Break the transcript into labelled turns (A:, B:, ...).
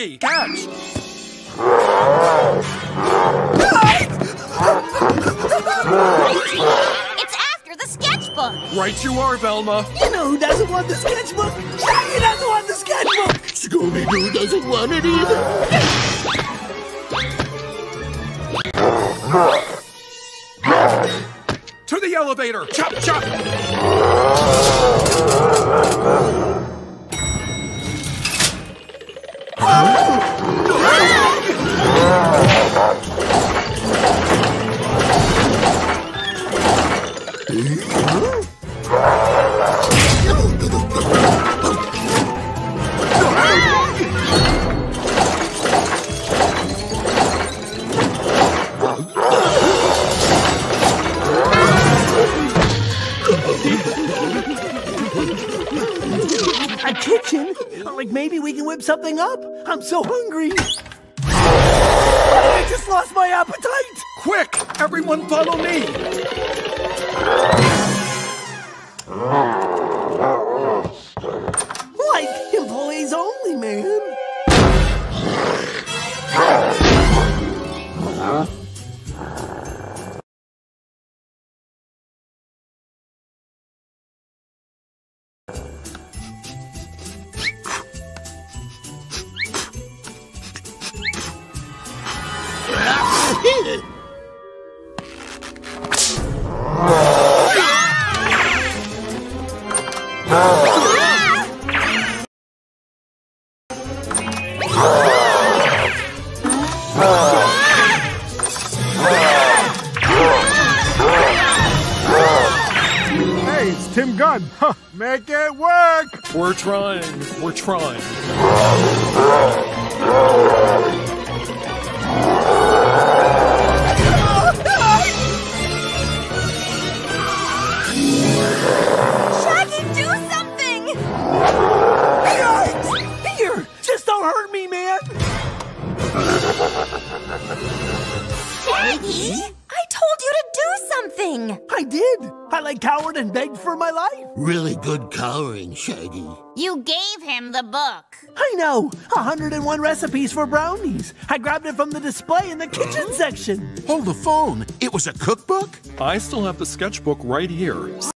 A: Shaggy, catch!
B: It's after the sketchbook.
A: Right you are, Velma.
C: You know who doesn't want the sketchbook? Shaggy doesn't want the sketchbook!
D: Scooby-Doo doesn't want it either.
A: To the elevator! Chop, chop!
C: A kitchen? Like maybe we can whip something up? I'm so hungry. I just lost my appetite.
A: Quick! Everyone follow me!
C: Like employees only, man.
E: Hey, it's Tim Gunn. Huh, make it work!
A: We're trying. We're trying.
B: Shaggy, do something!
C: Yikes! Here, just don't hurt me, man.
B: Shaggy? I told you to do something!
C: I did. I cowered and begged for my life.
D: Really good coloring, Shaggy.
B: You gave him the book.
C: I know. 101 recipes for brownies. I grabbed it from the display in the kitchen section.
D: Hold the phone. It was a cookbook?
A: I still have the sketchbook right here.